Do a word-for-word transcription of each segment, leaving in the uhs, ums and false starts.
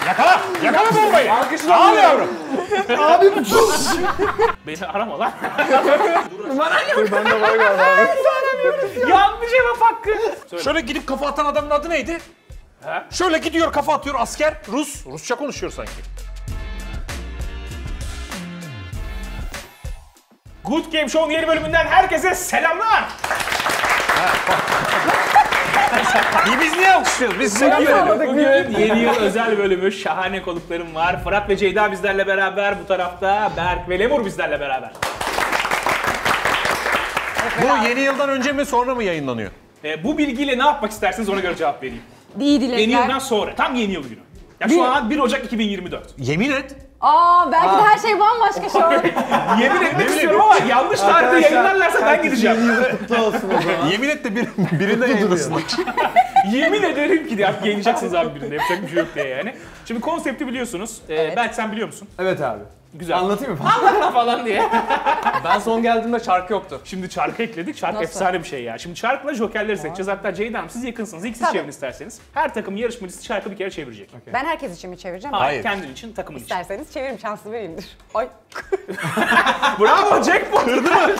Yakala! Yakala bombayı! Al yavrum! Abi bu sus! Beni arama lan. Dur ben de var galiba abi. Yanlış cevap hakkı. Şöyle gidip kafa atan adamın adı neydi? He? Şöyle gidiyor kafa atıyor asker. Rus. Rusça konuşuyor sanki. Good Game Show'un yeni bölümünden herkese selamlar. İyi biz niye alkışlıyoruz? Biz selam verelim. Bugün yeni yıl özel bölümü, şahane konuklarım var. Fırat ve Ceyda bizlerle beraber, bu tarafta Berk ve Lemur bizlerle beraber. Bu yeni yıldan önce mi sonra mı yayınlanıyor? E, bu bilgiyle ne yapmak istersiniz ona göre cevap vereyim. İyi dilekler. Yeni yıldan sonra, tam yeni yıl günü. Ya şu an bir Ocak iki bin yirmi dört. Yemin et. Aa belki Aa. de her şey bambaşka şu an. Yemin etmek istiyorum ama yanlış tarihte yayınlarlarsa ben gideceğim. Yeni yıl kutlu olsun o zaman. Yemin et de bir, birinde yayınlasın. Yemin ederim ki de artık yayınlayacaksınız abi birinde. Yapacak bir şey yok diye yani. Şimdi konsepti biliyorsunuz. Evet. Ee, belki sen biliyor musun? Evet abi. Güzel. Anlatayım mı? Anlatma falan diye. Ben son geldiğimde şarkı yoktu. Şimdi çarkı ekledik. Çark Nasıl? efsane bir şey ya. Şimdi çarkla jokerleri seçeceğiz. Hatta Ceyda Hanım siz yakınsınız. İlk siz çevirin isterseniz. Her takım yarışmacısı çarkı bir kere çevirecek. Okay. Ben herkes için mi çevireceğim? Hayır. Kendin için, takımın için. İsterseniz çevirim şansı vereyimdir. Ay. Bravo Jackpot. Kırdı mı?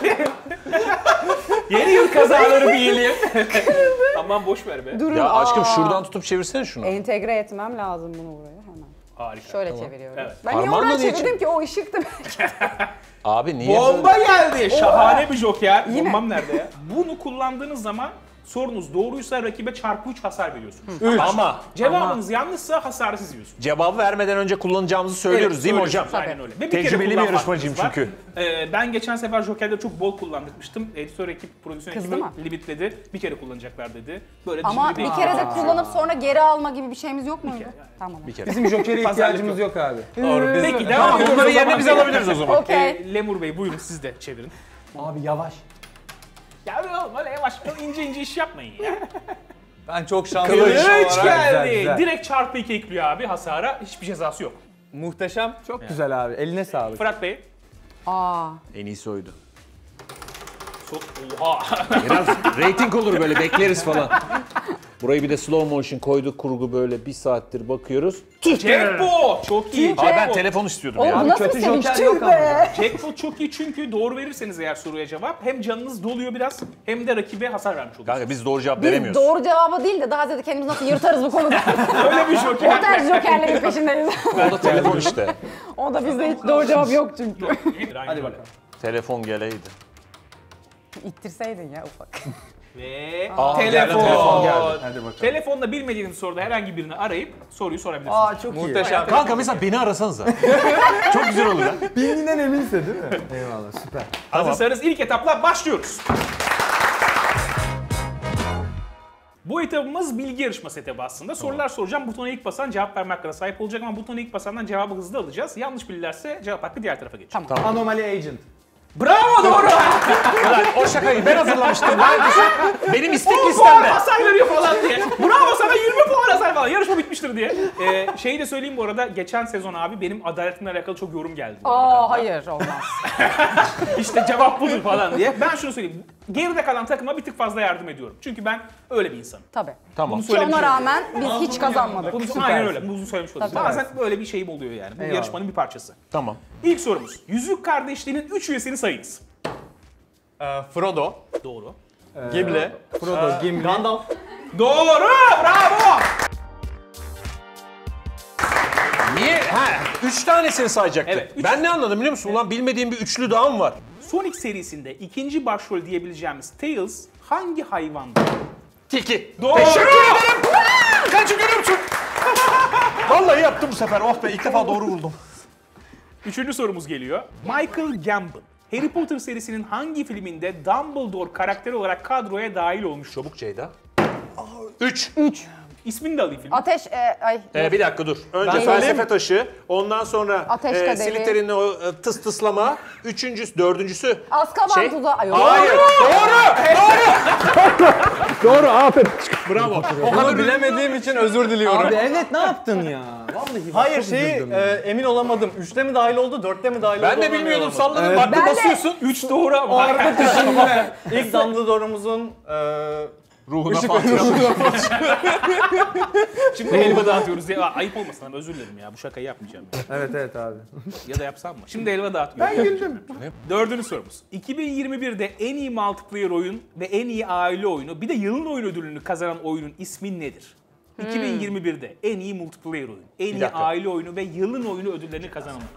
Yeni yıl kazaları bilelim. Aman boş ver be. Durun. Ya aşkım Aa. şuradan tutup çevirsene şunu. Entegre etmem lazım bunu buraya hemen. Harika. Şöyle tamam. çeviriyorum. Evet. Ben niye Parmağınla oradan niye çevirdim ki o ışıktı belki. Abi niye Bomba böyle? geldi. Şahane bir joker. Yine. Bombam nerede ya? Bunu kullandığınız zaman sorunuz doğruysa rakibe çarpı üç hasar veriyorsunuz. Üç. Ama Cevabınız yanlışsa hasarı siz yiyorsunuz. cevabı vermeden önce kullanacağımızı söylüyoruz Evet, değil mi söylüyoruz. hocam? Aynen öyle. Ve bir kere Tecrübeli bir kullanma yarışmacıyım hakkınız var. çünkü. Ee, ben geçen sefer jokerleri çok bol kullandırmıştım. Editör ekip, prodüksiyon Kızdı ekibi mı? limitledi. Bir kere kullanacaklar dedi. Böyle Ama cimri bir kere de kullanıp sonra geri alma gibi bir şeyimiz yok muydu? kere, yani. Tamam. Bir kere. Bizim joker'e ihtiyacımız yok abi. Doğru. Peki devam Tamam ediyoruz. bunları o zaman. yerine biz alabiliriz o zaman. Okey. Ee, Lemur Bey buyurun siz de çevirin. Abi yavaş. Ya oğlum öyle yavaş ince ince iş yapmayın ya. Ben çok şanslıyım. Üç olarak. geldi. Güzel, güzel. Direkt çarpı iki ekliyor abi hasara. Hiçbir cezası yok. Muhteşem. Çok güzel abi. Eline sağlık. Fırat Bey. Aa. En iyisi oydu. Çok oha. Biraz rating olur böyle bekleriz falan. Burayı bir de slow motion koyduk kurgu böyle bir saattir bakıyoruz. Jackpot. Çok iyi. Abi ben Jackpot. telefon istiyordum Oğlum ya. bu nasıl bir kötü sevinç joker tüh yok ama. be. Jackpot çok iyi çünkü doğru verirseniz eğer soruya cevap hem canınız doluyor biraz hem de rakibe hasar vermiş oluyorsunuz. Kanka biz doğru cevap Biz veremiyoruz. doğru cevabı değil de daha ziyade kendimizi nasıl yırtarız bu konuda. Öyle bir O joker. tarz jokerlerin peşindeyiz. O da telefon işte. O da bizde hiç doğru cevap yok çünkü. Hadi bakalım. Telefon geleydi. İttirseydin ya ufak. Ve Aa, telefon. geldi, telefon geldi. Hadi bakalım. Telefonda bilmediğiniz soruda herhangi birini arayıp soruyu sorabilirsiniz. Aa çok iyi. Muhteşem. Kanka mesela beni arasanıza. Çok güzel olur ya. Bildiğinden eminse değil mi? Eyvallah süper. Hazırsanız ilk etapla başlıyoruz. Bu etabımız bilgi yarışması etabı aslında. Sorular soracağım. Butona ilk basan cevap verme hakkına sahip olacak ama butona ilk basandan cevabı hızlı alacağız. Yanlış bilirlerse cevap hakkı diğer tarafa geçecek. Tamam. Anomaly Agent. Bravo doğru. Ulan o şakayı ben hazırlamıştım. Lan benim istek Puan listemde. hasar veriyor falan diye. Bravo sana yirmi puan hasar falan. Yarışma bitmiştir diye. Ee, şeyi de söyleyeyim bu arada. Geçen sezon abi benim adaletimle alakalı çok yorum geldi. Aa hayır olmaz. İşte cevap budur falan diye. Ben şunu söyleyeyim. Geride kalan takıma bir tık fazla yardım ediyorum. Çünkü ben öyle bir insanım. Tabii. Tamam. Bunu Ki ona söylemiş olayım. rağmen biz hiç kazanmadık. Bunu aynen öyle. Bunu söylemiş olayım. Tabii. Bazen böyle bir şeyim oluyor yani. Bu Eyvallah. yarışmanın bir parçası. Tamam. İlk sorumuz. Yüzük Kardeşliği'nin üç üyesini sayınız. Ee, Frodo, Doğru. Gimli, Frodo, Gimli. Gandalf. Doğru! Bravo! Niye? Ha, üç tanesini sayacaktık. Evet, üç. Ben ne anladım biliyor musun? Ulan bilmediğim bir üçlü daha mı var? Sonic serisinde ikinci başrol diyebileceğimiz Tails hangi hayvandı? Tilki. Doğru! Teşekkür ederim. Kaçı görüyor musun? Vallahi yaptım bu sefer. Oh be ilk defa doğru buldum. Üçüncü sorumuz geliyor. Michael Gambon. Harry Potter serisinin hangi filminde Dumbledore karakteri olarak kadroya dahil olmuş? Çabuk Ceyda. Üç. Üç. İsmini de alayım film. Ateş, e, ay. Ee, bir dakika dur. Önce Ben felsefe söyleyeyim. taşı, ondan sonra Ateş e, kaderi. Slytherin'in o e, tıs tıslama, üçüncüsü, dördüncüsü. Azkaban Şey- tuzağı. Ay, Hayır, Doğru aferin. bravo. O Bunu kadar bilemediğim için özür diliyorum. Abi evet ne yaptın ya? Vallahi bak, Hayır çok şeyi üzüldüm e, ya. emin olamadım. Üçte mi dahil oldu, dörtte mi dahil oldu? Ben de onu bilmiyordum, anlayamadım. salladım. Evet. Baktım Ben de- basıyorsun. Üç doğru ama. Arka düşünme. İlk Dumbledore'umuzun e, Ruhuna Işık Fatiha. Şimdi helva dağıtıyoruz diye. Aa, ayıp olmasın ama özür dilerim ya. Bu şakayı yapmayacağım. Evet evet abi. Ya da yapsam mı? Şimdi helva dağıtıyoruz. Ben güldüm. Dördüncü sorumuz. iki bin yirmi birde en iyi multiplayer oyun ve en iyi aile oyunu, bir de yılın oyun ödülünü kazanan oyunun ismi nedir? iki bin yirmi birde en iyi multiplayer oyun, en iyi dakika. aile oyunu ve yılın oyunu ödüllerini kazanan oyun.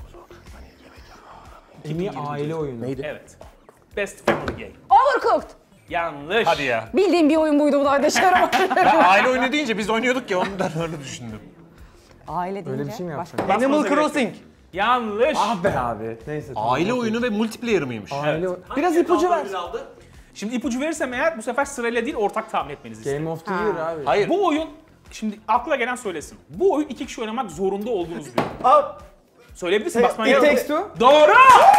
En iyi aile oyunu. Neydi? Evet. Best Family Game. Overcooked. Yanlış. Hadi ya. Bildiğim bir oyun buydu bu da hadi çıkaramadım. Ben aile oyunu deyince biz oynuyorduk ya ondan öyle düşündüm. Aile deyince Öyle bir şey mi başka- yapacaksın? Animal Basmanıza gerek Crossing. Yanlış. Ah be abi. Neyse. tamam. Aile oyunu ve multiplayer mıymış? Aile Biraz ipucu ver. Şimdi ipucu verirsem eğer bu sefer sırayla değil ortak tahmin etmenizi isterim. Game of the Year abi. Hayır. Bu oyun, şimdi akla gelen söylesin. Bu oyun iki kişi oynamak zorunda olduğunuz bir oyun. Aa, Söyleyebilirsin, It basmaya gerek Takes yok. Two. Doğru!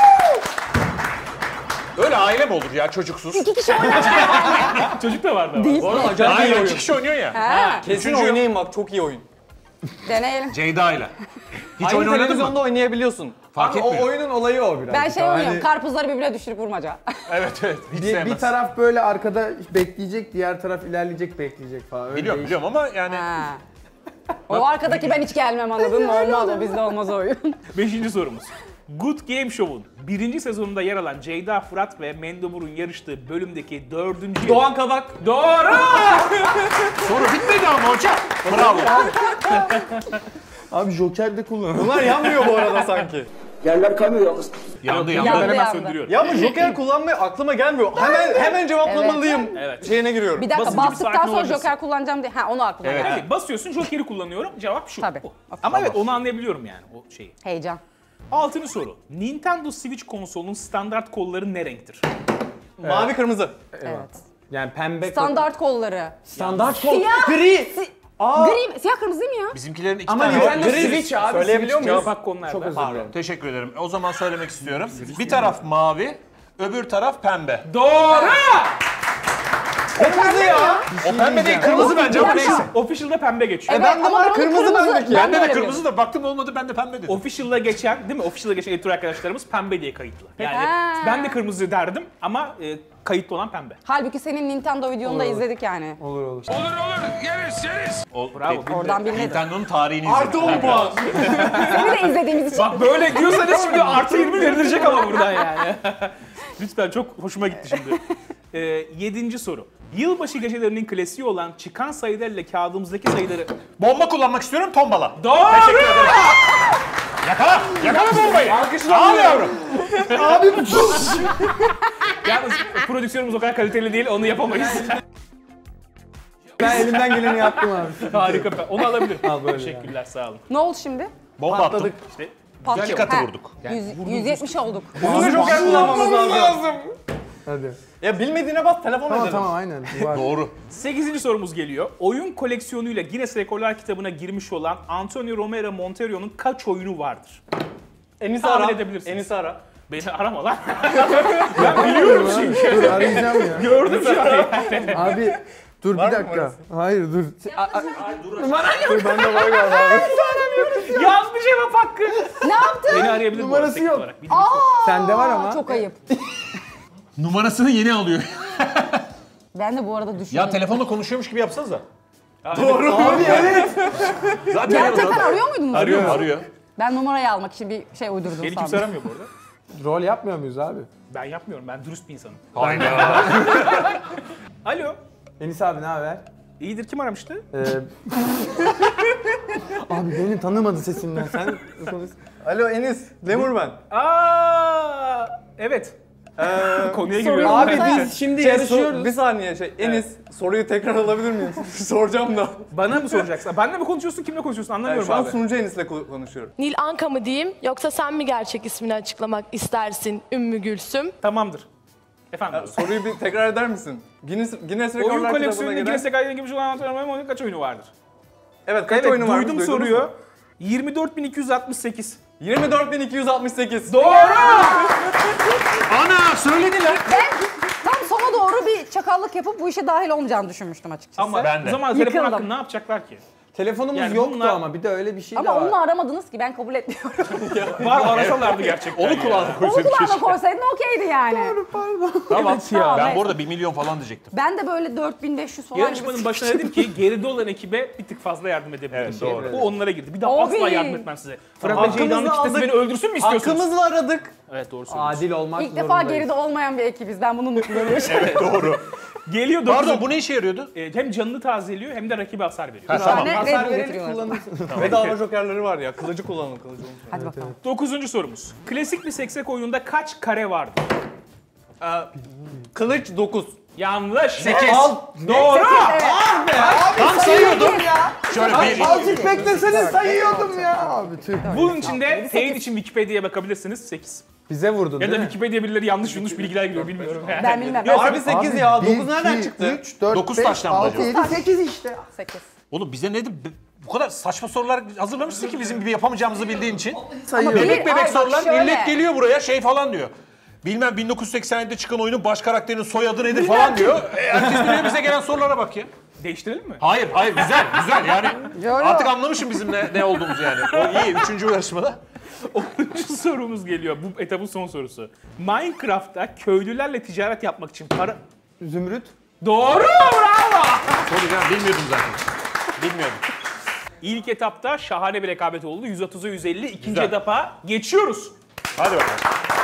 Öyle aile mi olur ya çocuksuz? İki kişi oynar. Çocuk da vardı ama. Değil. bu arada acayip iyi Hayır oyun. iki kişi oynuyor ya. Ha, Kesin Üçüncü- oynayayım bak, çok iyi oyun. deneyelim. Ceyda'yla. Hiç Aynı oyun oynadın televizyonda mı? oynayabiliyorsun. Fark Abi, o etmiyor. oyunun olayı o biraz. Ben şey Hani oynuyorum, karpuzları birbirine düşürüp vurmaca. Evet evet. Hiç bir, bir sevmez. taraf böyle arkada bekleyecek, diğer taraf ilerleyecek, bekleyecek falan. Öyle Biliyorum değişik. biliyorum ama yani Ha. O arkadaki ben hiç gelmem anladın mı? Olmaz o, bizde olmaz o oyun. Beşinci sorumuz. Good Game Show'un birinci sezonunda yer alan Ceyda Fırat ve Mendebur'un yarıştığı bölümdeki dördüncü... Doğan Kabak. Doğru! soru bitmedi ama hocam. Bravo. Abi Joker de kullanıyor. Bunlar yanmıyor bu arada sanki. Yandı Yandı, yandı. ben hemen yandı. söndürüyorum. Ya bu Joker kullanmaya aklıma gelmiyor. Hemen hemen cevaplamalıyım. Evet. Şeyine giriyorum. Bir dakika, Basınca bir bastıktan sakin sonra olabilirsin. Joker kullanacağım diye. Ha, onu aklıma Evet. geldi. Evet, basıyorsun, Joker'i kullanıyorum. Cevap şu. Tabii. Bu. Of, Ama evet, onu anlayabiliyorum yani o şeyi. Heyecan. Altıncı soru. Nintendo Switch konsolunun standart kolları ne renktir? Mavi kırmızı. Evet. Yani pembe. Standart kolları. Standart kol. Siyah. Gri. Si- Aa. Gri, siyah kırmızı değil mi ya? Bizimkilerin iki Ama tane Nintendo var. Gri. Switch abi. Söyleyebiliyor Switch. muyuz? Cevap hakkı onlarda. Çok özür dilerim. Teşekkür ederim. O zaman söylemek istiyorum. Bir taraf mavi, öbür taraf pembe. Doğru! Kırmızı ya. O pembe değil, kırmızı bence ama neyse. Official'da pembe geçiyor. Evet, bende ama var, ben onu kırmızı bendeki. ben Bende de böyle kırmızı da baktım olmadı ben de pembe dedim. Official'da geçen, değil mi? Official'da geçen editör arkadaşlarımız pembe diye kayıtlı. Yani Ha. ben de kırmızı derdim ama e, kayıtlı olan pembe. Halbuki senin Nintendo videonu da izledik yani. Olur olur. O, Bravo. bildi. Oradan bilmedim. Nintendo'nun tarihini izledim. Artı on puan. Seni de izlediğimiz için. Bak böyle diyorsanız şimdi artı yirmi verilecek ama buradan yani. Lütfen, çok hoşuma gitti şimdi. Ee, yedinci soru. Yılbaşı gecelerinin klasiği olan çıkan sayılarla kağıdımızdaki sayıları... Bomba kullanmak istiyorum tombala. Doğru! Teşekkür ederim. Yakala, yakala bombayı. Al yavrum. Yalnız prodüksiyonumuz o kadar kaliteli değil, onu yapamayız. Ben elimden geleni yaptım abi. Harika. Onu alabilirim. Al böyle Teşekkürler, sağ olun. Ne oldu şimdi? Bomba attım. İşte Patlıyor. İki katı Ha, vurduk. yüz- yüz yetmiş olduk. Bizim de Joker kullanmamız lazım. Hadi. Ya bilmediğine bas, telefon Tamam edelim. tamam aynen. Var. Doğru. sekizinci sorumuz geliyor. Oyun koleksiyonuyla Guinness Rekorlar kitabına girmiş olan Antonio Romero Montero'nun kaç oyunu vardır? Enis Tahmin ara. edebilirsiniz. Enis ara. Beni arama lan. Ben biliyorum çünkü. Dur arayacağım ya. Gördüm şu an yani. Abi dur Var bir mı dakika. numarası? Hayır dur. A- a- Dur bende var galiba abi. Yazmış cevap hakkı. Ne yaptın? Beni arayabilir bu Numarası arada, teknik yok. olarak. Bildiğiniz yok. Sende var ama. Çok ayıp. Numarasını yeni alıyor. Ben de bu arada düşündüm. Ya telefonla konuşuyormuş gibi yapsanız da. Abi evet. Zaten Gerçekten arıyor muydun? arıyor. Arıyor. Ben numarayı almak için bir şey uydurdum Beni sandım. kimse aramıyor bu arada. Rol yapmıyor muyuz abi? Ben yapmıyorum. Ben dürüst bir insanım. Hayda. Alo. Enis abi ne haber? İyidir. Kim aramıştı? Ee... abi beni tanımadı sesimden. Sen konuş. Alo Enis, Lemur ben. Aa, evet. Ee, Konuya Soruyu giriyorum. Abi unutma. biz şimdi şey, yarışıyoruz. so- bir saniye şey, Enis soruyu tekrar alabilir miyim? Soracağım da. Bana mı soracaksın? Benle mi konuşuyorsun, kimle konuşuyorsun Yani anlamıyorum şu an abi. sunucu Enis'le ko- konuşuyorum. Nil Anka mı diyeyim yoksa sen mi gerçek ismini açıklamak istersin Ümmü Gülsüm? Tamamdır. Efendim. Ya, soruyu bir tekrar eder misin? Guinness, Guinness Oyun Rekorlar kitabına koleksiyonunda giren... Guinness Rekorlar gibi olan Antonio Romero'nun kaç oyunu vardır? Evet, kaç Evet, oyunu var? duydum soruyu. yirmi dört bin iki yüz altmış sekiz. yirmi dört bin iki yüz altmış sekiz. Doğru! Ana söylediler. Tam sona doğru bir çakallık yapıp bu işe dahil olmayacağını düşünmüştüm açıkçası. Ama Ben de. o zaman telefon Yıkıldım. hakkında ne yapacaklar ki? Telefonumuz Yani yoktu bunlar- ama bir de öyle bir şey de Ama var. onunla aramadınız ki ben kabul etmiyorum. Var arasalardı gerçekten. Onu ya. kulağına Onu koysaydın kulağına keşke. koysaydın okeydi yani. Tamam. Evet ya. Tamam, Ben neyse. bu arada bir milyon falan diyecektim. Ben de böyle dört bin beş yüz falan Yarışmanın gibi başına dedim ki geride olan ekibe bir tık fazla yardım edebilirim. Evet, doğru. Bu onlara girdi. Bir daha Abi. asla yardım etmem size. Fırat Hakkımızı Bey Ceyda'nın kitlesi aldık. beni öldürsün mü istiyorsunuz? Hakkımızla aradık. Evet doğru söylüyorsun. Adil olmak İlk defa zorundayız. geride olmayan bir ekibiz. Ben bunu mutluluğunu yaşıyorum. Doğru. Geliyor Pardon dokuzuncu. bu ne işe yarıyordu? E, hem canını tazeliyor hem de rakibe hasar veriyor. Ha, tamam. Ne? Hasar Red Bull vererek getiriyorlar. kullanırsın. Bedava jokerleri var ya. Kılıcı kullanın kılıcı. Hadi bakalım. Dokuzuncu sorumuz. Klasik bir seksek oyununda kaç kare vardır? Ee, kılıç dokuz. Yanlış. Sekiz. Doğru. Evet. Tam sayıyordum. Şöyle bir, Azıcık beklesene sayıyordum ya. Abi tüh. Bunun içinde teyit için Wikipedia'ya bakabilirsiniz. sekiz. Bize vurdun Ya da değil mi? Wikipedia birileri yanlış yanlış bilgiler giriyor bilmiyorum. Ben bilmem. Ya Ben abi sekiz ya. dokuz nereden çıktı? üç, dört, Dokuz beş, taştan mı altı, acaba? yedi, sekiz işte. sekiz. Oğlum bize nedir? Bu kadar saçma sorular hazırlamışsın ki bizim gibi yapamayacağımızı bildiğin için. Sayıyorum. Bir- Bebek bebek ay bak sorular. şöyle. Millet geliyor buraya şey falan diyor. Bilmem bin dokuz yüz seksen yedide çıkan oyunun baş karakterinin soyadı nedir falan diyor. E, herkes biliyor bize gelen sorulara bak ya. Değiştirelim mi? Hayır hayır güzel güzel yani. Yo, yo. Artık anlamışım bizim ne, ne olduğumuzu yani. O iyi üçüncü yarışmada. onuncu sorumuz geliyor. Bu etapın son sorusu. Minecraft'ta köylülerle ticaret yapmak için para... Zümrüt. Doğru! Bravo! Soracağım bilmiyordum zaten. Bilmiyordum. İlk etapta şahane bir rekabet oldu. yüz otuza yüz elli. İkinci Güzel. etapa geçiyoruz. Hadi bakalım.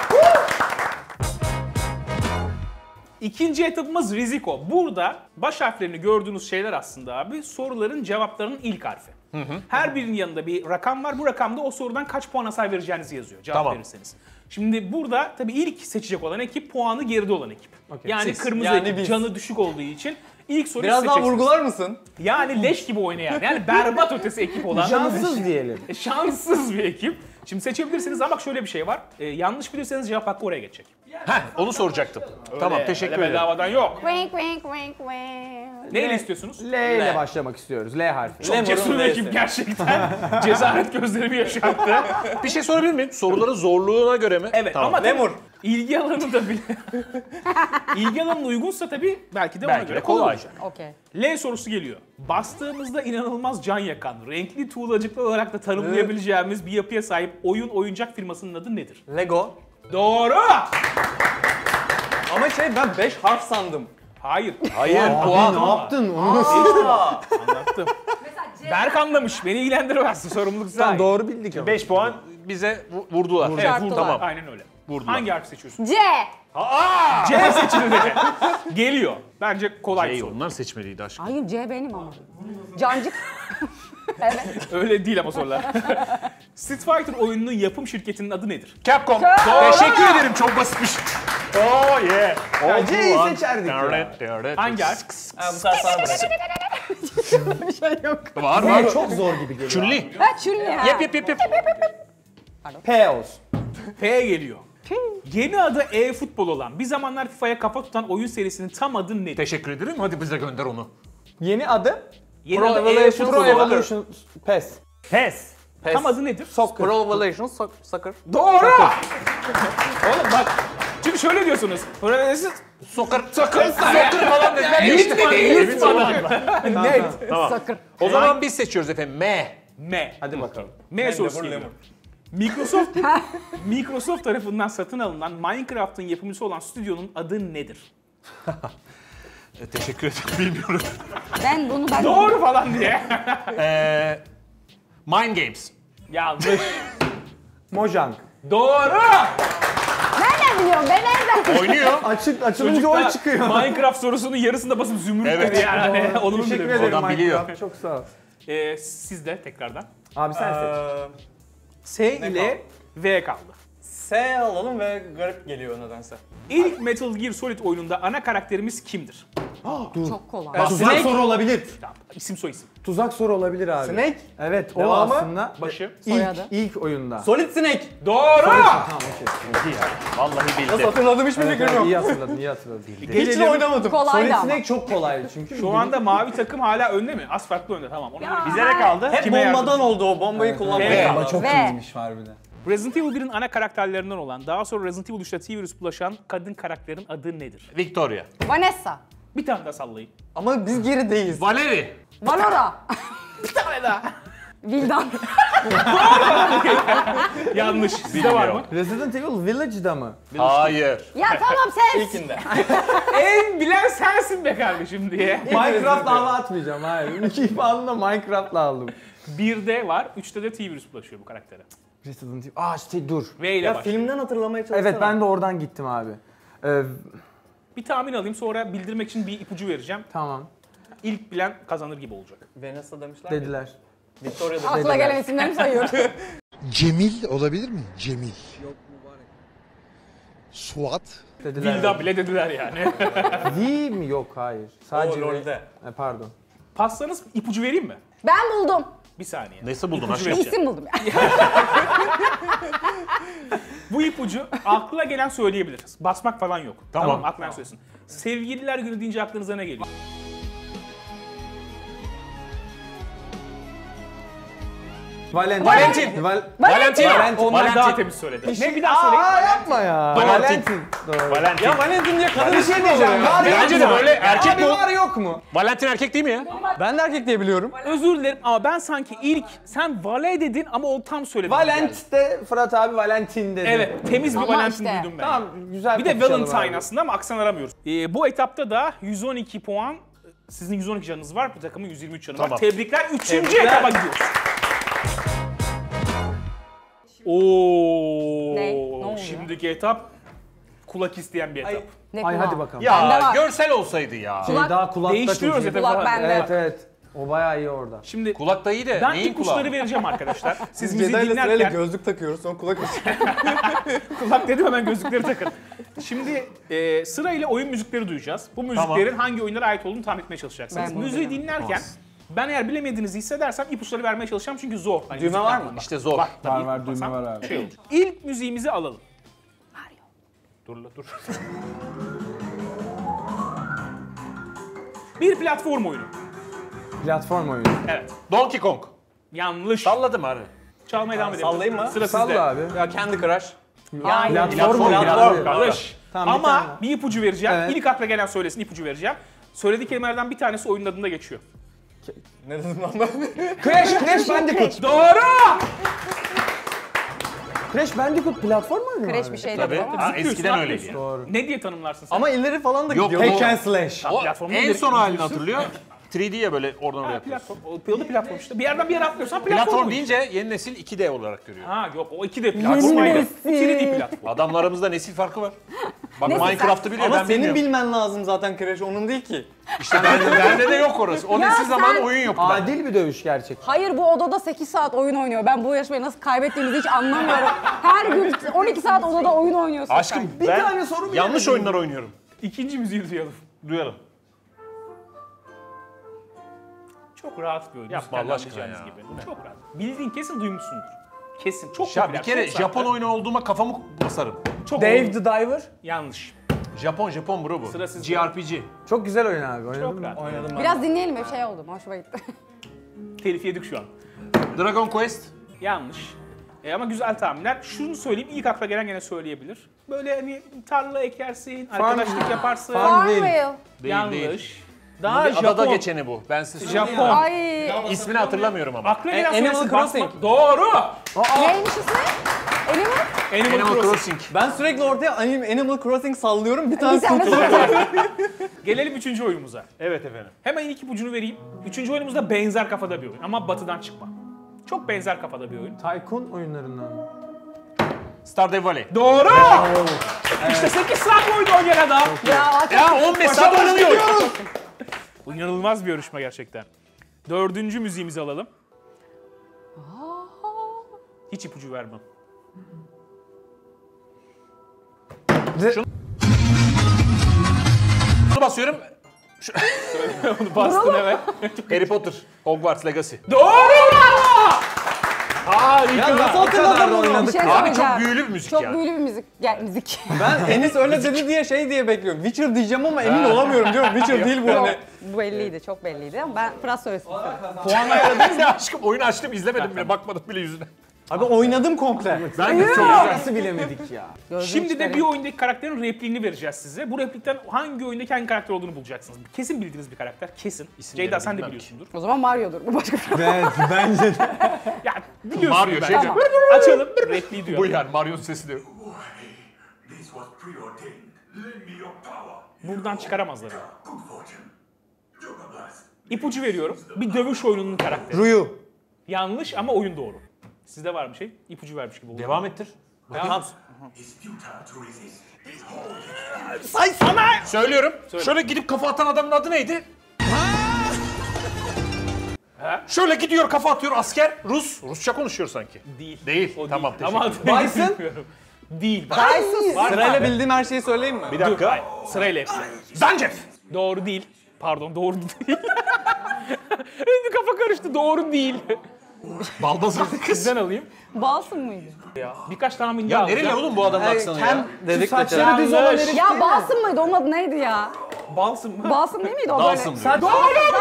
İkinci etapımız Riziko. Burada baş harflerini gördüğünüz şeyler aslında abi soruların cevaplarının ilk harfi. Her birinin yanında bir rakam var. Bu rakamda o sorudan kaç puan hasar vereceğinizi yazıyor cevap Tamam. verirseniz. Şimdi burada tabii ilk seçecek olan ekip puanı geride olan ekip. Yani Siz, kırmızı yani ekip biz. canı düşük olduğu için ilk soruyu Biraz daha seçeceksiniz. vurgular mısın? Yani leş gibi oynayan, yani berbat ötesi ekip olan. Cansız diyelim. E, şanssız bir ekip. Şimdi seçebilirsiniz ama bak şöyle bir şey var. E, yanlış bilirseniz cevap hakkı oraya geçecek. Heh, onu soracaktım. Tamam Öyle, teşekkür öyle ederim. bedavadan yok. Wink wink wink wink. Neyle istiyorsunuz? L ile başlamak istiyoruz. L harfi. Çok Lemur'un cesur bir L'si. ekip gerçekten. Cesaret gözlerimi yaşarttı. Bir şey sorabilir miyim? Soruların zorluğuna göre mi? Evet Tamam. ama tabii Lemur. ilgi alanı da bile... ilgi alanına uygunsa tabii belki de ona Belki göre de kolay kolay. olacak. Okey. L sorusu geliyor. Bastığımızda inanılmaz can yakan, renkli tuğlacıklar olarak da tanımlayabileceğimiz bir yapıya sahip oyun oyuncak firmasının adı nedir? Lego. Doğru! Ama şey ben beş harf sandım. Hayır. Hayır Abi puan. ne yaptın? Onu nasıl? Anlattım. Berk anlamış. Beni ilgilendirmez. Sorumluluk size ait. Doğru bildik ama. beş puan bize vu- vurdular. Evet, Çarptılar. vurdu. Tamam. Aynen öyle. Vurdular. Hangi harfi seçiyorsun? C. C seçildi. Geliyor. Bence kolay bir Şey, soru. onlar seçmeliydi aşkım. Hayır C benim ama. Cancık. Evet. Öyle değil ama sorular. Street Fighter oyununun yapım şirketinin adı nedir? Capcom. Teşekkür ederim çok basitmiş. Oh yeah. Ya C'yi seçerdik ya. Hangi harf? Ha, bu sefer sana bırak. Bir şey yok. Var var. Çok zor gibi geliyor. Chun-Li. Ha çün ya. Yap yap yap yap. P olsun. P geliyor. Yeni adı e-futbol olan, bir zamanlar FIFA'ya kafa tutan oyun serisinin tam adı nedir? Teşekkür ederim. Hadi bize gönder onu. Yeni adı? Yeni Pro adı Evolution e-futbol Pro olan. Evolution PES. PES. Tam adı nedir? Soccer. Pro Evolution Soc- Soccer. Doğru! Oğlum bak, çünkü şöyle diyorsunuz. Profesör Sokar. Sokar. Sokar falan dediler. Emin mi değil falan. Net. Sakır. O zaman biz seçiyoruz efendim. M. M. Hadi bakalım. M sorusu Lemur, geliyor. lemur. Microsoft Microsoft tarafından satın alınan Minecraft'ın yapımcısı olan stüdyonun adı nedir? E, teşekkür ederim. Bilmiyorum. Ben bunu ben... Doğru falan diye. Eee Mind Games. Yanlış. Mojang. Doğru. Nereden biliyorum? Ben nereden? Oynuyor. Açık açılınca oy çıkıyor. Minecraft sorusunun yarısında basıp zümrüt Evet. dedi yani. Hani onu mu Teşekkür bilelim? ederim Adam biliyor. Minecraft. Çok sağ ol. Ee, siz de tekrardan. Abi sen seç. Ee, S ile V kaldı. S alalım ve garip geliyor nedense. İlk Metal Gear Solid oyununda ana karakterimiz kimdir? Çok kolay. Ee, Tuzak Snake. soru olabilir. Tamam, isim soy isim. Tuzak soru olabilir abi. Snake. Evet o Devamı? aslında Başı. ilk, Soyadı. ilk oyunda. Solid Snake. Doğru. Tamam okey. Vallahi Nasıl bildi. hatırladım hiçbir Evet, fikrim evet, yok. iyi hatırladın, iyi hatırladın. Hiç Gelelim. de oynamadım. Kolaydı Solid ama. Snake çok kolaydı çünkü. Şu anda mavi takım hala önde mi? Az farklı önde tamam. Onu Ya. bize ne kaldı? Hep Kime yardım? bombadan oldu o bombayı kullanmaya. Evet. kaldı. Ama çok Ve- iyiymiş harbiden. Resident Evil bir'in ana karakterlerinden olan, daha sonra Resident Evil üçte T-Virus bulaşan kadın karakterin adı nedir? Victoria. Vanessa. Bir tane daha sallayın. Ama biz gerideyiz. Valeri. Valora. Bir tane daha. Vildan. Yanlış. Sizde var mı? Resident Evil Village'da mı? Hayır. Ya tamam sen. İlkinde. En bilen sensin be kardeşim diye. Minecraft'la hava atmayacağım, hayır. iki puanını da Minecraft'la aldım. Birde var, üçte de T-virüs bulaşıyor bu karaktere. Resident Evil, aa işte dur. V ile Ya başlıyor. filmden hatırlamaya çalışsana. Evet, ben de oradan gittim abi. Ee, Bir tahmin alayım, sonra bildirmek için bir ipucu vereceğim. tamam, İlk bilen kazanır gibi olacak. Vanessa demişler mi? dediler. Victoria'da Akla gelen isimleri mi sayıyor? Cemil olabilir mi? Cemil. Yok mübarek. Suat. Dediler. Vildan bile dediler yani. V mi? Yok, hayır. Sadece O V. LoL'de. E, pardon. Passanız ipucu vereyim mi? Ben buldum. Bir saniye. Nasıl buldun İpucu aşkım? Bir vereceğim. isim buldum ya. Bu ipucu akla gelen söyleyebilir. Basmak falan yok. Tamam. Aklına gelen söylesin. Sevgililer günü deyince aklınıza ne geliyor? Valentin. Valentin. Val Valentin. Onlar Valentin. daha temiz söyledi. Ne bir daha söyle. Aa, yapma ya. Valentin. Doğru. Valentin. Ya Valentin diye kadın Bir şey diyeceğim. Var yok Bence de mu? böyle erkek Abi bu. var yok mu? Valentin erkek değil mi ya? Ben de erkek diye biliyorum. Özür dilerim ama ben sanki ilk sen Vale dedin ama o tam söyledi. Valent'te Fırat abi Valentin dedi. Evet, temiz bir Ama Valentin işte. duydum ben. Tamam, güzel Bir de kapışalım Valentine abi. aslında ama aksan aramıyoruz. Ee, bu etapta da yüz on iki puan, sizin yüz on iki canınız var, bu takımın yüz yirmi üç canı var. Tamam. Tebrikler, üçüncü Tebrikler. etapa gidiyoruz. Oo, Ne? Ne oluyor? şimdiki etap kulak isteyen bir etap. Ne Ay kulağı? hadi bakalım. Bende Ya var. görsel olsaydı ya. Şey daha kulakta Değiştiriyoruz çok iyi. ya da Kulak falan. bende. Evet evet. O bayağı iyi orada. Şimdi Kulakta iyi de ben neyin ipuçları kulağı? vereceğim arkadaşlar. Siz bizi Cedayla sırayla dinlerken gözlük takıyoruz sonra kulak açıyoruz. kulak dedim hemen gözlükleri takın. Şimdi e, sırayla oyun müzikleri duyacağız. Bu müziklerin hangi oyunlara ait olduğunu tahmin etmeye çalışacaksınız. Ben bunu Müziği dinlerken ben eğer bilemediğinizi hissedersem ipuçları vermeye çalışacağım çünkü zor. Hani Düğme müzik var mı? anlamında. İşte zor. Var, tabii. Var, var, düğme Baksam var abi. Şey olur. İlk müziğimizi alalım. Dur la dur. Bir platform oyunu. Platform oyunu. Evet. Donkey Kong. Yanlış. Salladım abi. Çalmaya devam edelim. sallayayım mı? Sıra sizde. Salla abi. Ya Candy Crush. Hayır. Platform oyunu. platform. abi. Yanlış. Tamam, bir Ama tane. bir ipucu vereceğim. Evet. İlk akla gelen söylesin, ipucu vereceğim. Söylediği kelimelerden bir tanesi oyunun adında geçiyor. Ne dedim lan ben? Crash, Crash Bandicoot. Doğru! Crash Bandicoot platform oyunu mu Kreş abi? bir şey Tabii. dedi ama. Ha, Zıplıyorsun, eskiden öyleydi. atlıyorsun. Doğru. Ne diye tanımlarsın sen? Ama ileri falan da Yok, gidiyor. o- Hack and Slash. O Platformu en direkt son halini izliyorsun. hatırlıyor. üç D'ye böyle oradan oraya Ha, yapıyorsun. platform. O da platform işte. Bir yerden bir yere atlıyorsan platform. Platform oyunu. deyince yeni nesil iki D olarak görüyor. Ha yok o iki de platform ayrı. Bu üç D platform. Adamlarımızda nesil farkı var. Bak Nesil Minecraft'ı biliyor Ama ben senin bilmiyorum. bilmen lazım zaten Crash, onun değil ki. İşte bende, bende de yok orası. O Ya nesil zaman sen- oyun yok. bende. Adil bir dövüş gerçek. Hayır bu odada sekiz saat oyun oynuyor. Ben bu yarışmayı nasıl kaybettiğimizi hiç anlamıyorum. Her gün on iki saat odada oyun oynuyorsun Aşkım Bir ben tane soru mu yanlış geldi? oyunlar oynuyorum. İkinci müziği duyalım. Duyalım. Çok rahat bir oyun. Yapma Sizden Allah aşkına anlayacağınız ya. Gibi. Çok rahat. Bildiğin kesin duymuşsundur. Kesin. Çok Ya popüler. bir kere çok Japon sardı. oyunu olduğuma kafamı basarım. Çok Dave oyun- the Diver. Yanlış. Japon Japon bro bu. Sıra sizde. G R P G. Çok güzel oyun abi. Oynadın Çok mı? rahat. Oynadım ben. Biraz dinleyelim bir şey oldu. Hoşuma gitti. Telif yedik şu an. Dragon Quest. Yanlış. E ama güzel tahminler. Şunu söyleyeyim, ilk akla gelen gene söyleyebilir. Böyle hani tarla ekersin, arkadaşlık yaparsın. Farmville. Farmville. Değil, Yanlış. değil. Daha Bir adada Japon. geçeni bu. Ben size söyleyeyim. Japon. Ay. İsmini hatırlamıyorum ama. Akla gelen Animal söylesin, Crossing. basmak. Doğru. Neymiş ismi? Animal? Animal, Animal Crossing. Crossing. Ben sürekli ortaya Anim- Animal Crossing sallıyorum, bir Bir tanesi tane tuttu. Gelelim üçüncü oyunumuza. Evet efendim. Hemen ilk ipucunu vereyim. Üçüncü oyunumuz da benzer kafada bir oyun ama batıdan çıkma. Çok benzer kafada bir oyun. Tycoon oyunlarından mı? Stardew Valley. Doğru. İşte sekiz saat oyun oynayan adam. Ya, Ya on beş saat oynanıyor. Bu inanılmaz bir yarışma gerçekten. Dördüncü müziğimizi alalım. Hiç ipucu vermem. Bunu basıyorum. Onu bastın evet. Harry Potter. Hogwarts Legacy. Doğru. Harika. Ya nasıl O kadar hatırladın da bunu? oynadık. Bir şey Abi söyleyeceğim. çok büyülü bir müzik Çok ya. büyülü bir müzik. Gel müzik. Ben Enis öyle dedi diye şey diye bekliyorum. Witcher diyeceğim ama emin olamıyorum diyorum. Witcher değil bu Yok, hani. bu belliydi, çok belliydi ama ben Fırat söylesin. Puan ayarladınız ya aşkım. Oyunu açtım izlemedim bile. Bakmadım bile yüzüne. Abi oynadım komple. Ben de çok Nasıl bilemedik ya? Gözlüğü Şimdi de çıkarayım. bir oyundaki karakterin repliğini vereceğiz size. Bu replikten hangi oyundaki hangi karakter olduğunu bulacaksınız. Kesin bildiğiniz bir karakter, kesin. Ceyda sen de bilmem biliyorsundur. O zaman Mario'dur. Bu başka bir şey. Evet bence de. Ya biliyorsun Mario bence. şey Tamam. Açalım repliği diyor. Bu yani Mario'nun sesi diyor. This was preordained. Lend me your power. Buradan çıkaramazlar. yani. Good fortune. Joker Blast. İpucu veriyorum. Bir dövüş oyununun karakteri. Ruyu. Yanlış ama oyun doğru. Sizde var bir şey. İpucu vermiş gibi oldu. Devam ettir. Devam. It's futile to resist. Say sana! Söylüyorum. Şöyle gidip kafa atan adamın adı neydi? Şöyle gidiyor kafa atıyor asker. Rus. Rusça konuşuyor sanki. Değil. Değil. O Tamam, değil. Ama teşekkür ederim. adını bilmiyorum. Değil. Var. Var Sırayla abi. bildiğim her şeyi söyleyeyim mi? Bir Dur, dakika. hayır. Sırayla hepsi. Zangief. Doğru değil. Pardon doğru değil. Benim kafa karıştı. Doğru değil. Balbazar kız. Sizden alayım. Balsın mıydı? Ya birkaç tahmin Ya daha nereli alacağım. oğlum bu adamın aksanı ya? Ken dedik de. Saçları düz olan herif Ya değil mi? Balsın mıydı? Onun adı neydi ya? Balsın mı? Balsın değil miydi o Dalsın böyle? diyor.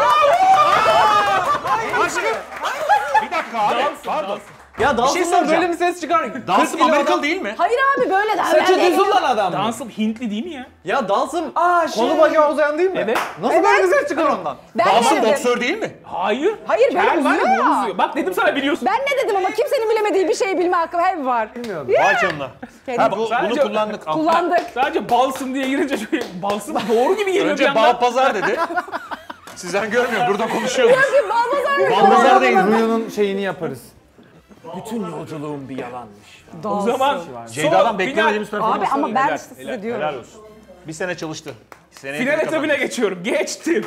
Aşkım. Bir dakika abi. Pardon. Ya şey Dalsın'dan soracağım. böyle bir ses çıkar. Dalsın Amerikalı değil mi? Hayır abi böyle de. Saçı düz olan adam mı? Dansım Hintli değil mi ya? Ya Dalsın Aa şey. kolu bacağı uzayan değil mi? Evet. Nasıl böyle bir ses çıkar ondan? Ben Dalsın ne dedim? boksör değil mi? Hayır. Hayır, böyle Kel var ya, uzuyor bunu ya. uzuyor. Bak dedim sana biliyorsun. Ben ne dedim ama kimsenin bilemediği bir şeyi bilme hakkı hep var. Vay canına. Ha, bu, bunu Sadece- kullandık. Kullandık. Sadece balsın diye girince şöyle balsın doğru gibi geliyor bir Önce yandan. bağ pazar dedi. Sizden görmüyorum. Burada konuşuyoruz. Balbazar mı? Balbazar değil. Ruyu'nun şeyini yaparız. Bütün yolculuğum bir yalanmış. O zaman Ceyda'dan son beklemediğimiz final, performans. Abi ama ben Helal, işte size helal, diyorum. Helal olsun. Bir sene çalıştı. Seneye final kazandı. etabına geçiyorum. Geçtim.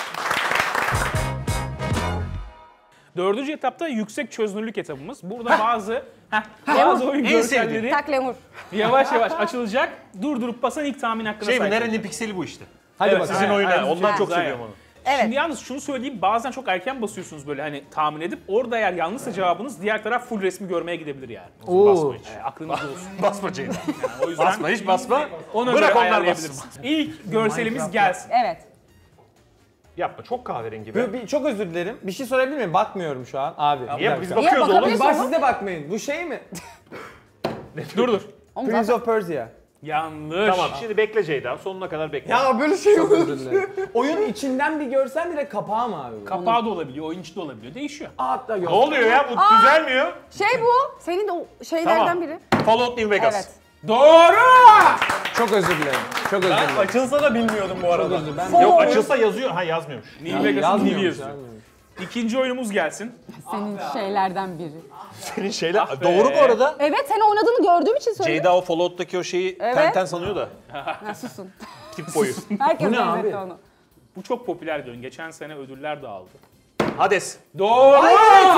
Dördüncü etapta yüksek çözünürlük etabımız. Burada bazı heh, bazı oyun En görselleri Tak lemur. yavaş yavaş açılacak. Durdurup basan ilk tahmin hakkına Şey bu sahip. nerenin pikseli bu işte. Hadi Evet, bakalım. Sizin aynen, oyunlar. aynen. Ondan çok Aynen. seviyorum onu. Evet. Şimdi yalnız şunu söyleyeyim, bazen çok erken basıyorsunuz böyle hani tahmin edip orada eğer yanlışsa cevabınız diğer taraf full resmi görmeye gidebilir yani. Oo. Basma hiç. E, aklınızda olsun. Basma Ceyda. O yüzden Basma hiç basma. onu Bırak böyle onlar ayarlayabiliriz. bassın. İlk görselimiz gelsin. Evet. Yapma çok kahverengi be. Bir, bir- çok özür dilerim. Bir şey sorabilir miyim? Bakmıyorum şu an abi. Bir Niye dakika. biz Niye bakıyoruz oğlum? bakabiliyorsun? Bak siz de bakmayın. Bu şey mi? Dur dur. Oğlum Prince zaten of Persia. Yanlış. Tamam şimdi bekle Ceyda. Sonuna kadar bekle. Ya böyle şey yok. Özür dilerim. Oyun içinden bir görsen direkt kapağı mı abi? bu? Kapağı da olabiliyor, oyun içi de olabiliyor. Değişiyor. Aa, hatta gör. Ne oluyor ya? Bu düzelmiyor. şey bu. Senin de o şeylerden Tamam. biri. Fallout New Vegas. Evet. Doğru! Çok özür dilerim. Çok özür dilerim. Açılsa da bilmiyordum bu arada. Çok özür dilerim. Ben Yok açılsa yazıyor. Ha yazmıyormuş. New Vegas'ın New'i yazmıyormuş, yazıyor. yazmıyormuş. İkinci oyunumuz gelsin. Senin şeylerden biri. Senin şeyler... Ah be. Doğru bu arada. Evet sen oynadığını gördüğüm için söyledim. Ceyda o Fallout'taki o şeyi Evet. Tenten sanıyor da. Ha, susun. Tip boyu. Herkes Bu ne benzetti abi? onu. Bu çok popüler bir oyun. Geçen sene ödüller de aldı. Hades. Doğru!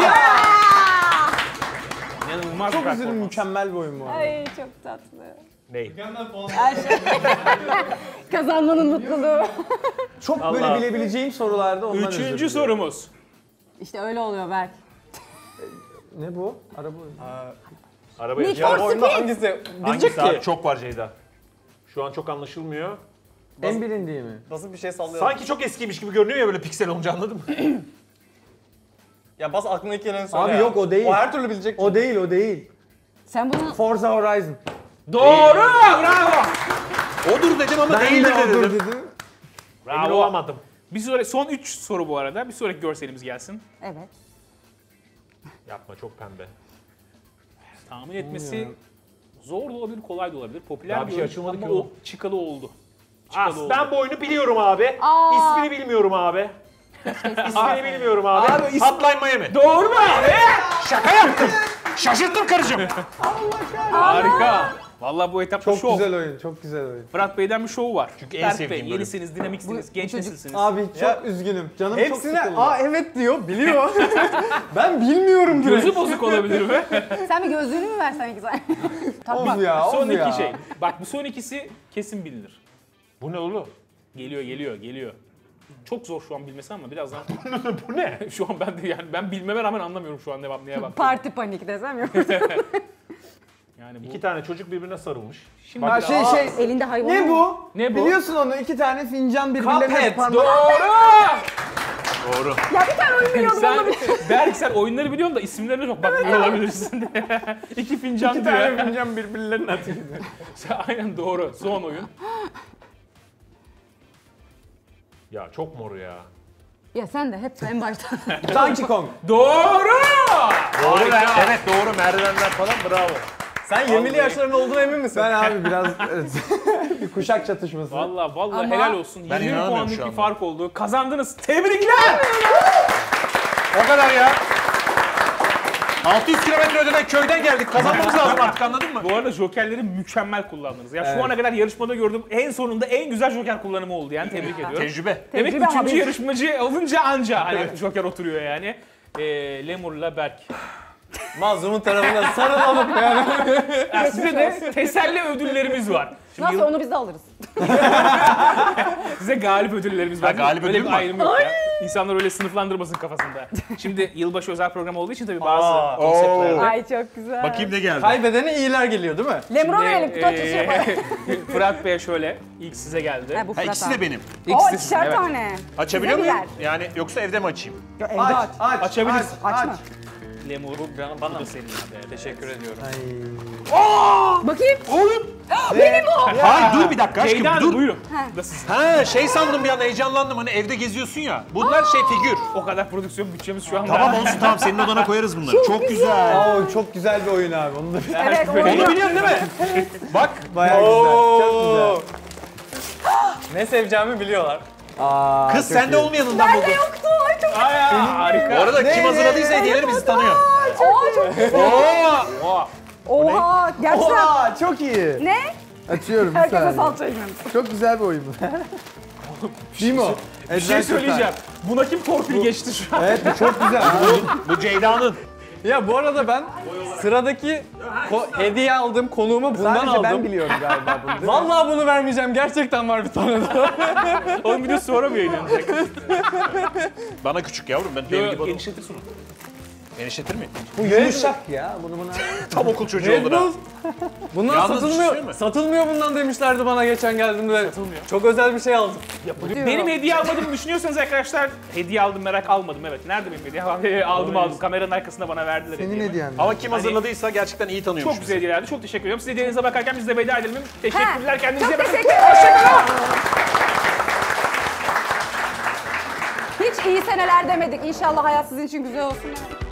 İnanılmaz Çok bir özür dilerim. performans. Mükemmel bir oyun bu arada. Ay çok tatlı. Ney? Her şey. Kazanmanın mutluluğu. Çok böyle Allah. bilebileceğim sorularda ondan özür Üçüncü dilerim. sorumuz. İşte öyle oluyor Berk. Ne bu? Araba oyunu. Araba Need yarışı. for Oyunda Speed. hangisi? Bilecek Hangisi abi? ki. Çok var Ceyda. Şu an çok anlaşılmıyor. En bilindiği mi? Nasıl bir şey sallayalım? Sanki çok eskiymiş gibi görünüyor ya böyle piksel olunca anladın mı? Ya bas aklına ilk geleni söyle Abi ya. yok, o değil. O her türlü bilecek. O değil, o değil. Sen bunu Forza Horizon. Doğru! Bravo! Odur dedim ama Ben değildir de odur dedim. dedim. Emin Bravo. olamadım. Bir sonraki, son üç soru bu arada. Bir sonraki görselimiz gelsin. evet. Yapma çok pembe. Tahmin etmesi zor da olabilir, kolay da olabilir. Popüler Daha bir bir şey oyun açılmadı ama ki o oğlum. çıkalı oldu. As, Çıkalı oldu. ben bu oyunu biliyorum abi. Aa. İsmini bilmiyorum abi. İsmini bilmiyorum abi. Abi is- Hotline Miami. Doğru mu abi? Şaka yaptım. Şaşırttım karıcığım. Harika. Vallahi bu etapta Çok şov. güzel oyun, çok güzel oyun. Fırat Bey'den bir şov var. Çünkü en Berk sevdiğim Bey, bölüm. yenisiniz, dinamiksiniz, genç çocuk- nesilsiniz. Abi çok Ya, üzgünüm. Canım çok Hepsine sıkıldı. aa evet diyor, biliyor. Ben bilmiyorum direkt. Gözü bozuk olabilir mi? Sen bir gözlüğünü mü versen iki saniye? Of ya, Son of ya. iki şey. Bak bu son ikisi kesin bilinir. Bu ne oğlum? Geliyor, geliyor, geliyor. Çok zor şu an bilmesi ama birazdan. Bu ne? Şu an ben de yani ben bilmeme rağmen anlamıyorum şu an ne neye bak. Parti panik desem yok. Yani bu. İki tane çocuk birbirine sarılmış. Şimdi Ha şey şey. Elinde hayvan. Ne bu? Ne bu? Biliyorsun onu, iki tane fincan birbirlerine Cuphead, parmak- Doğru! Doğru. Ya bir tane oyun biliyordum Sen, onu bir. Berk sen oyunları biliyorsun da isimlerine çok bakmıyor olabilirsin. İki fincan İki diyor. tane fincan birbirlerine atıyor. Aynen doğru. Son oyun. Ya çok mor ya. Ya sen de hep en baştan. Donkey Kong. Doğru! Doğru mer- evet doğru merdivenler falan bravo. Sen yirmili yaşların olduğuna emin misin? Ben abi biraz bir kuşak çatışması. Valla valla Ama- helal olsun. Ben yirmi inanamıyorum puanlık şu bir anda. fark oldu. Kazandınız. Tebrikler! O kadar ya. altı yüz kilometre öteden köyden geldik. Kazanmamız lazım artık anladın mı? Bu arada jokerleri mükemmel kullandınız. Ya şu Evet. ana kadar yarışmada gördüğüm en sonunda en güzel joker kullanımı oldu yani tebrik ediyorum. Tecrübe. Demek ki Tecrübe ama üçüncü biz- yarışmacı olunca anca hani joker oturuyor yani. Ee, Lemur'la Berk. Mazlumun tarafına sarılalım yani. Ya size de teselli ödüllerimiz var. Şimdi Nasıl yıl- onu biz de alırız. size galip ödüllerimiz var. Ha, galip Böyle ödül bir mü var? ayrım yok ya. İnsanlar öyle sınıflandırmasın kafasında. Şimdi yılbaşı özel program olduğu için tabii bazı Aa, konseptler var. Ay çok güzel. Bakayım ne geldi. Kaybedene iyiler geliyor değil mi? Lemur'a Şimdi, verelim kutu açılışı ee, yapalım. Fırat Bey şöyle ilk size geldi. Ha, bu Ha Fırat ikisi abi. de benim. Oo İkisi de ikişer sizin, evet. tane. Açabiliyor Size muyum? birer. Yani yoksa evde mi açayım? Yo, evde Aç, aç. aç, Açabilirsin. aç, Açma. aç. Lemur, bu bana senin abi. Teşekkür ediyorum. Bakayım. Benim o. Hayır dur bir dakika aşkım Ceyda Hanım dur. buyurun. Ha. Bu da sizin. Ha şey sandım bir anda heyecanlandım hani evde geziyorsun ya. Bunlar şey figür. O kadar prodüksiyon bütçemiz şu anda. Tamam olsun tamam senin odana koyarız bunları. Çok, güzel. Aa, çok güzel bir oyun abi. Onu da Evet, Böyle- oyunu- Onu biliyorsun değil mi? Bak. bayağı güzel. Çok güzel. Ne seveceğimi biliyorlar. Aa, Kız çok sende iyi. olmayanından Bende buldum. yoktu. Ay çok Ay ya, harika. Bu arada Ne, kim ne, hazırladıysa ne? hediyeleri bizi tanıyor. Aa çok güzel. Oo. Oha. Oha. Gerçekten. Oha çok iyi. Ne? Açıyorum bir Herkese saniye. salça ekmeğimiz. Çok güzel bir oyun bu. Değil mi o? Bir şey söyleyeceğim. Buna kim torpil geçti şu an? Evet bu çok güzel. Bu Ceyda'nın. Ya bu arada ben sıradaki ko- hediye aldığım konuğumu bundan Sadece aldım. ben biliyorum galiba bunu. değil mi? Vallahi bunu vermeyeceğim. Gerçekten var bir tane daha. Onun bir de sonra mı yayınlanacak? Bana küçük yavrum ben Yok benim yok gibi adamım. genişletirsin onu. Genişletir miyim? Bu yumuşak ya. Bunu buna. Tam okul çocuğu Red oldu ha. Bull. Bundan Yalnız bir şey satılmıyor. söyleyeyim mi? Satılmıyor bundan demişlerdi bana geçen geldiğimde. Satılmıyor. Çok özel bir şey aldım. Benim hediye almadığımı düşünüyorsanız arkadaşlar hediye aldım merak almadım evet. Nerede benim hediye? aldım aldım. Kameranın arkasında bana verdiler Senin hediyemi. hediyen. Ama kim hazırladıysa gerçekten iyi tanıyormuş. Çok güzel hediyelerdi. Çok teşekkür ediyorum. Siz hediyenize bakarken biz de veda edelim. Teşekkürler. Ha, Kendinize çok bakın. teşekkür ederim. Hiç iyi seneler demedik. İnşallah hayat sizin için güzel olsun.